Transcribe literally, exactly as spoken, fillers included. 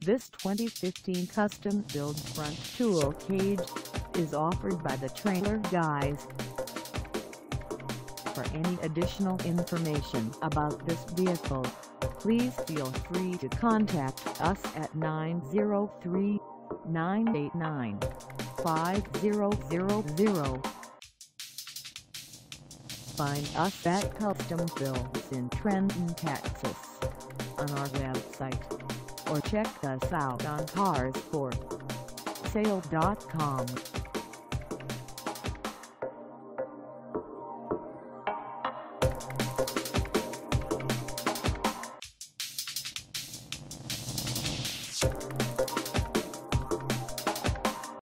This twenty fifteen custom-built front tool cage is offered by the Trailer Guys. For any additional information about this vehicle, please feel free to contact us at nine zero three, nine eight nine, five zero zero zero. Find us at Custom Builds in Trenton, Texas, on our website, or check us out on cars for sale dot com.